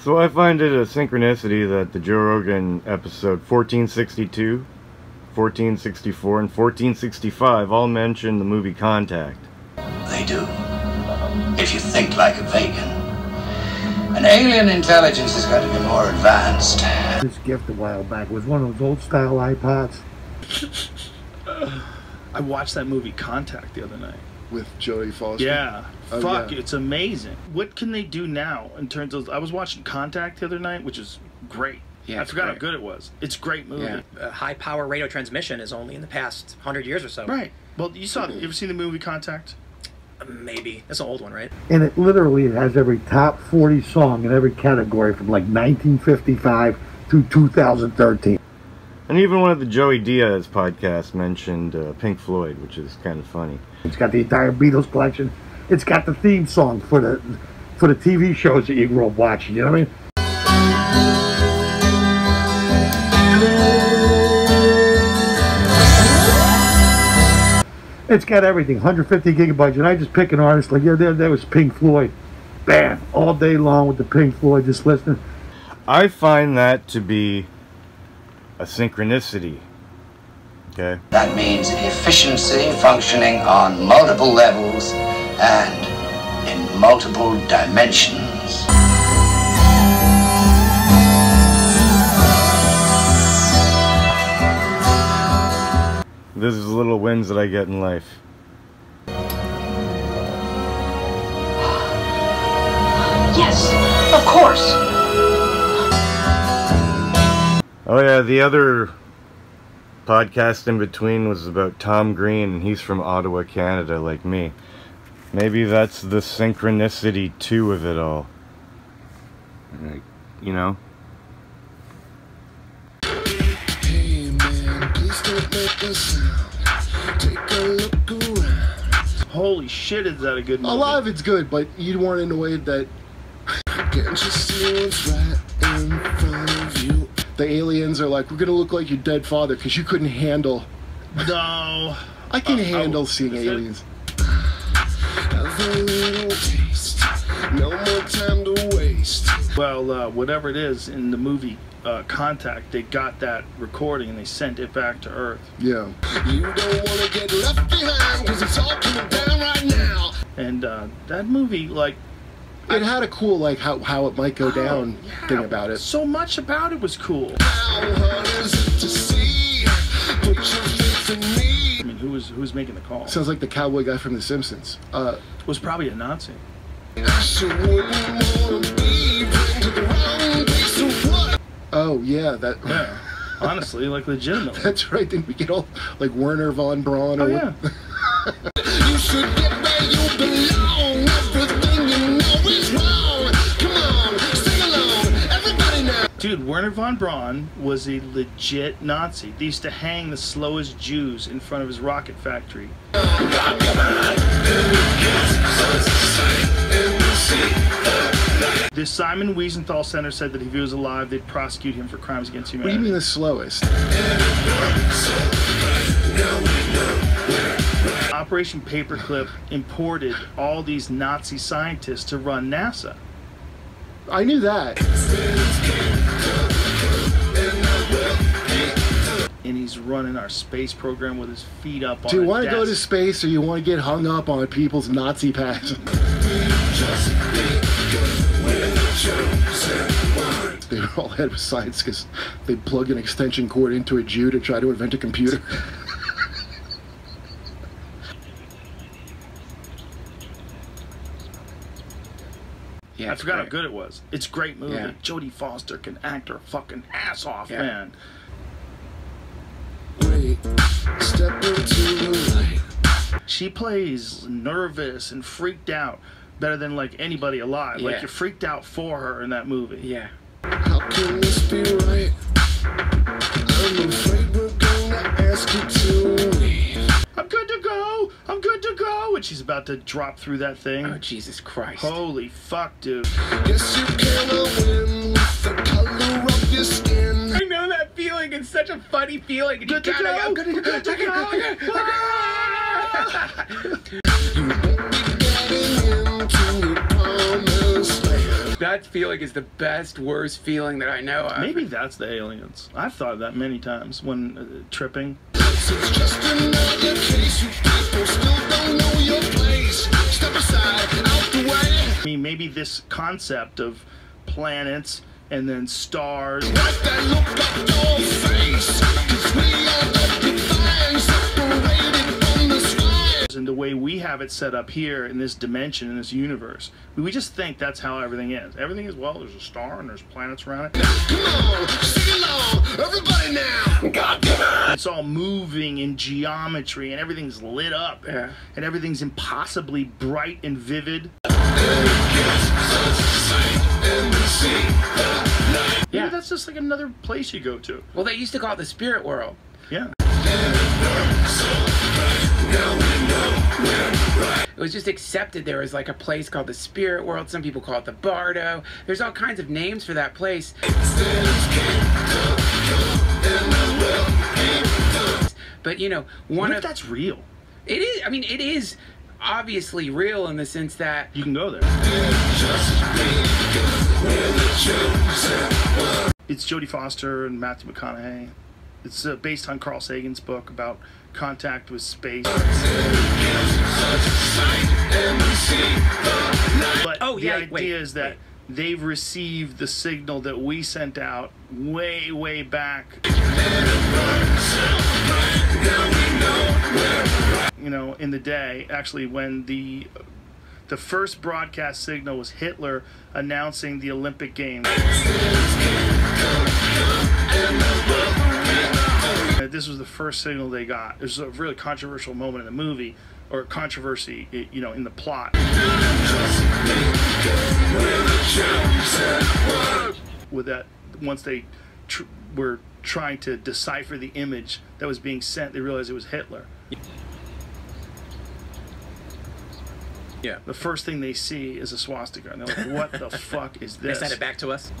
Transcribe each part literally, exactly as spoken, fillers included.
So I find it a synchronicity that the Joe Rogan episode fourteen sixty-two, fourteen sixty-four, and fourteen sixty-five all mention the movie Contact. They do. If you think like a vegan. An alien intelligence is going to be more advanced. This gift a while back was one of those old style iPods. I watched that movie Contact the other night. With Jodie Foster? Yeah. Oh, Fuck, yeah. it's amazing. What can they do now in terms of... I was watching Contact the other night, which is great. Yeah, I forgot great. how good it was. It's a great movie. Yeah. Uh, high power radio transmission is only in the past hundred years or so. Right. Well, you saw... You ever seen the movie Contact? Uh, maybe. That's an old one, right? And it literally has every top forty song in every category from like nineteen fifty-five to two thousand thirteen. And even one of the Joey Diaz podcasts mentioned uh, Pink Floyd, which is kind of funny. It's got the entire Beatles collection. It's got the theme song for the for the T V shows that you grew up watching. You know what I mean? It's got everything, one hundred fifty gigabytes, and I just pick an artist like, yeah, there, there was Pink Floyd. Bam, all day long with the Pink Floyd, just listening. I find that to be a synchronicity. Okay. That means efficiency functioning on multiple levels and in multiple dimensions. This is the little wins that I get in life. Yes, of course. Oh yeah, the other podcast in between was about Tom Green, and he's from Ottawa, Canada, like me. Maybe that's the synchronicity too of it all. Like, you know? Hey man, please don't make a sound. Take a look around. Holy shit, is that a good movie? A lot of it's good, but you weren't in a way that... Can't you see what's right in front of you? The aliens are like, we're gonna look like your dead father because you couldn't handle... No. I can Uh, handle oh, seeing is it? aliens. Have a little taste. No more time to waste. Well, uh, whatever it is in the movie uh, Contact, they got that recording and they sent it back to Earth. Yeah. You don't want to get left behind because it's all coming down right now. And uh, that movie, like... It had a cool, like, how, how it might go oh, down yeah, thing about it. So much about it was cool. How hard is it to see? Put your faith in me. I mean, who was, who was making the call? Sounds like the cowboy guy from The Simpsons. Uh, It was probably a Nazi. so wouldn't wanna be bring to the wrong place of what? Oh, yeah, that... Yeah. Honestly, like, legitimately. That's right, didn't we get all, like, Werner von Braun? Oh, or yeah. You should get where you belong. Everything you know is wrong. Come on, sing along. Everybody now. Dude, Werner von Braun was a legit Nazi. They used to hang the slowest Jews in front of his rocket factory. The Simon Wiesenthal Center said that if he was alive, they'd prosecute him for crimes against What do humanity. you mean the slowest? Operation Paperclip imported all these Nazi scientists to run NASA. I knew that. And he's running our space program with his feet up on Do you a want to go to desk. space or you want to get hung up on people's Nazi passion? They were all head with science because they plugged an extension cord into a Jew to try to invent a computer. Yeah, I it's forgot how great. good it was. It's a great movie. Yeah. Jodie Foster can act her fucking ass off, Yeah. man. Wait, step into the light. She plays nervous and freaked out better than like anybody alive. Like Yeah. you're freaked out for her in that movie. Yeah. How can this be right? I'm afraid we're gonna ask you to leave. I'm good to go. I'm good to go. And she's about to drop through that thing. Oh, Jesus Christ. Holy fuck, dude. Guess you cannot win with the color of your skin. I know that feeling. It's such a funny feeling. And Good you to gotta go. I'm gonna, Good to I'm gonna, I'm go. gonna, You won't be getting into your promised land. Now that feeling is the best, worst feeling that I know of. Maybe that's the aliens. I've thought of that many times when uh, tripping. It's just another case. You people still don't know your place. Step aside, out the way. I mean, maybe this concept of planets and then stars. Wipe that look off your face. 'Cause we are the divine, separated from the skies. And the way we have it set up here in this dimension, in this universe, we just think that's how everything is. Everything is, well, there's a star and there's planets around it. Come on, sing along, everybody now. God damn it. It's all moving in geometry and everything's lit up. Yeah. And everything's impossibly bright and vivid. Yeah, that's just like another place you go to. Well, they used to call it the spirit world. Yeah. It was just accepted there was like a place called the spirit world. Some people call it the Bardo. There's all kinds of names for that place. But you know, one What if of that's real? it is. I mean, it is obviously real in the sense that You can go there. It's Jodie Foster and Matthew McConaughey. It's uh, based on Carl Sagan's book about contact with space. But Oh, yeah, the idea wait, is that wait. they've received the signal that we sent out way, way back. You know, in the day, actually, when the the first broadcast signal was Hitler announcing the Olympic Games. This was the first signal they got. It was a really controversial moment in the movie, or controversy, you know, in the plot. With that, once they tr were trying to decipher the image that was being sent, they realized it was Hitler. yeah, The first thing they see is a swastika, and they're like, "What the fuck is They this?" send it back to us.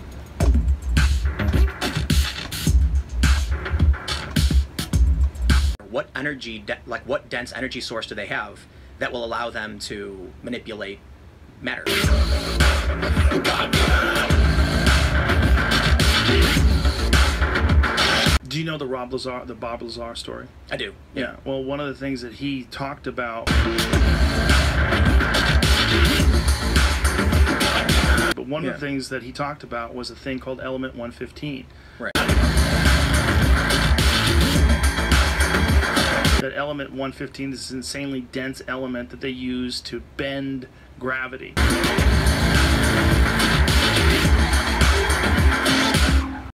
What energy, de like what dense energy source do they have that will allow them to manipulate matter? Do you know the Rob Lazar, the Bob Lazar story? I do. Yeah. Well, one of the things that he talked about, but one Yeah. of the things that he talked about was a thing called element one fifteen. Right. That element one fifteen is this insanely dense element that they use to bend gravity.